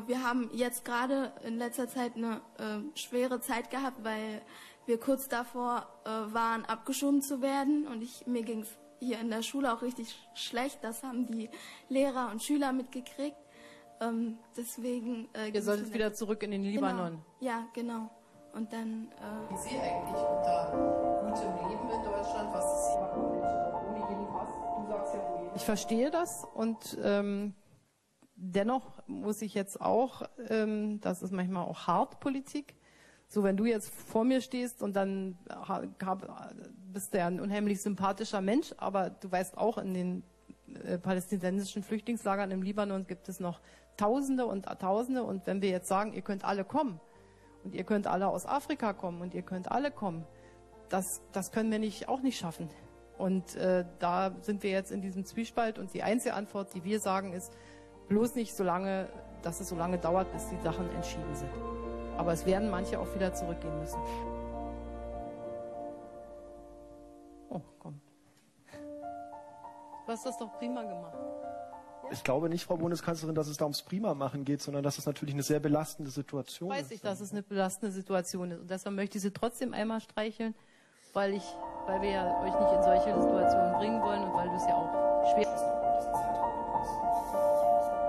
wir haben jetzt gerade in letzter Zeit eine schwere Zeit gehabt, weil wir kurz davor waren, abgeschoben zu werden. Und mir ging es hier in der Schule auch richtig schlecht. Das haben die Lehrer und Schüler mitgekriegt. Deswegen... Ihr solltet wieder zurück in den Libanon. Genau. Ja, genau. Und dann... Wie Sie eigentlich unter gutem Leben in Deutschland, was ist hier ohne jeden Pass? Du sagst ja wohl. Ich verstehe das und dennoch muss ich jetzt auch, das ist manchmal auch hart Politik, so wenn du jetzt vor mir stehst und dann bist du ja ein unheimlich sympathischer Mensch, aber du weißt auch, in den palästinensischen Flüchtlingslagern im Libanon gibt es noch Tausende und Tausende, und wenn wir jetzt sagen, ihr könnt alle kommen und ihr könnt alle aus Afrika kommen und ihr könnt alle kommen, das können wir auch nicht schaffen. Und da sind wir jetzt in diesem Zwiespalt, und die einzige Antwort, die wir sagen, ist, bloß nicht so lange, dass es so lange dauert, bis die Sachen entschieden sind. Aber es werden manche auch wieder zurückgehen müssen. Oh, komm. Du hast das doch prima gemacht. Ja? Ich glaube nicht, Frau Bundeskanzlerin, dass es da ums Prima-Machen geht, sondern dass es natürlich eine sehr belastende Situation ist. Weiß ich, dass es eine belastende Situation ist. Und deshalb möchte ich Sie trotzdem einmal streicheln, weil wir ja euch nicht in solche Situationen bringen wollen und weil du es ja auch schwer...